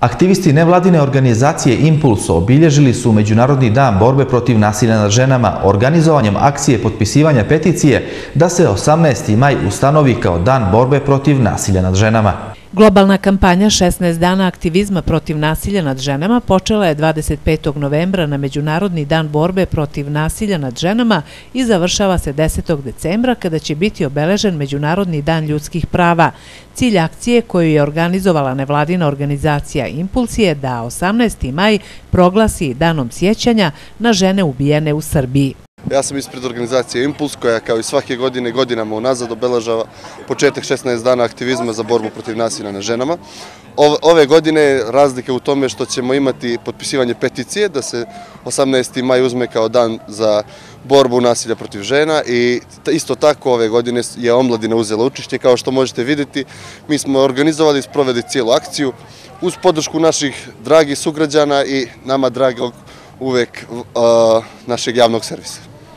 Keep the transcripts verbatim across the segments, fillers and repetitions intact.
Aktivisti nevladine organizacije Impuls obilježili su Međunarodni dan borbe protiv nasilja nad ženama organizovanjem akcije potpisivanja peticije da se osamnaesti maj ustanovi kao dan borbe protiv nasilja nad ženama. Globalna kampanja šesnaest dana aktivizma protiv nasilja nad ženama počela je dvadeset petog novembra na Međunarodni dan borbe protiv nasilja nad ženama i završava se desetog decembra kada će biti obeležen Međunarodni dan ljudskih prava. Cilj akcije koju je organizovala nevladina organizacija Impuls je da osamnaesti maj proglasi danom sjećanja na žene ubijene u Srbiji. Ja sam ispred organizacije Impuls koja kao i svake godine godinama unazad obeležava početak šesnaest dana aktivizma za borbu protiv nasilja nad ženama. Ove godine razlika u tome što ćemo imati potpisivanje peticije da se osamnaesti maj uzme kao dan za borbu nasilja protiv žena i isto tako ove godine je omladina uzela učešće. Kao što možete vidjeti, mi smo organizovali i sproveli cijelu akciju uz podršku naših dragih sugrađana i nama dragog uvek našeg javnog servisa.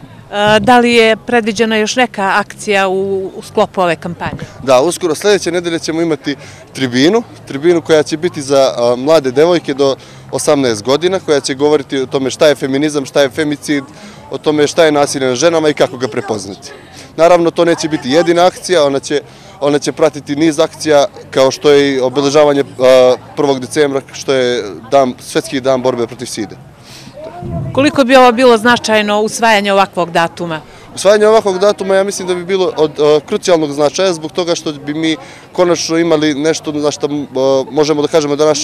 Da li je predviđena još neka akcija u sklopu ove kampanje? Da, uskoro sljedeće nedelje ćemo imati tribinu, tribinu koja će biti za mlade devojke do osamnaest godina, koja će govoriti o tome šta je feminizam, šta je femicid, o tome šta je nasilje nad ženama i kako ga prepoznati. Naravno, to neće biti jedina akcija, ona će, ona će pratiti niz akcija kao što je i obeležavanje prvog decembra, što je dan, Svetski dan borbe protiv side. Koliko bi ovo bilo značajno usvajanje ovakvog datuma? Usvajanje ovakvog datuma ja mislim da bi bilo od krucijalnog značaja zbog toga što bi mi konačno imali nešto na što možemo da kažemo da je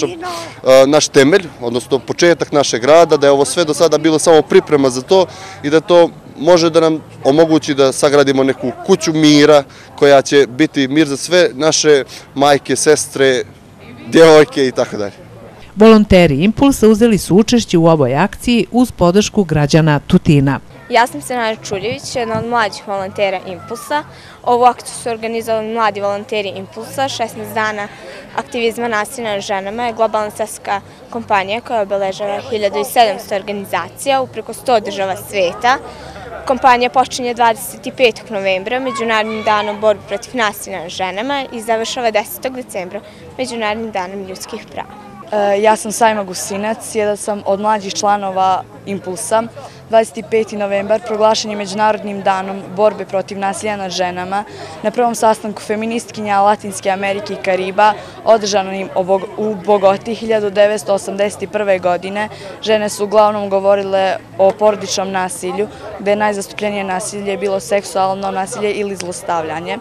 naš temelj, odnosno početak našeg rada, da je ovo sve do sada bilo samo priprema za to i da to može da nam omogući da sagradimo neku kuću mira koja će biti mir za sve naše majke, sestre, djevojke i tako dalje. Volonteri Impulsa uzeli su učešće u ovoj akciji uz podršku građana Tutina. Ja sam Senada Čuljević, jedna od mlađih volontera Impulsa. Ovu akciju su organizovali mladi volonteri Impulsa. šesnaest dana aktivizma nasilja nad ženama je globalna svetska kompanija koja obeležava hiljadu sedamsto organizacija u preko sto država sveta. Kampanja počinje dvadeset petog novembra Međunarodnim danom borbe protiv nasilja nad ženama i završava desetog decembra Međunarodnim danom ljudskih prava. Ja sam Sajma Gusinac, jedan sam od mlađih članova Impulsa. dvadeset peti novembar proglašen je Međunarodnim danom borbe protiv nasilja nad ženama na prvom sastanku feministkinja Latinske Amerike i Kariba održanom u Bogoti hiljadu devetsto osamdeset prve. godine. Žene su uglavnom govorile o porodičnom nasilju, gde je najzastupljenije nasilje bilo seksualno nasilje ili zlostavljanje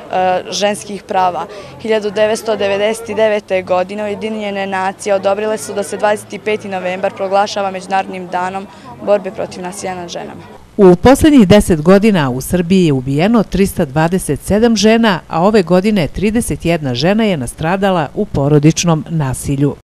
ženskih prava. hiljadu devetsto devedeset devete. godine Ujedinjene nacije odobrile su da se dvadeset peti novembar proglašava Međunarodnim danom borbe protiv nasilja nad ženama. U posljednjih deset godina u Srbiji je ubijeno trista dvadeset sedam žena, a ove godine trideset jedna žena je nastradala u porodičnom nasilju.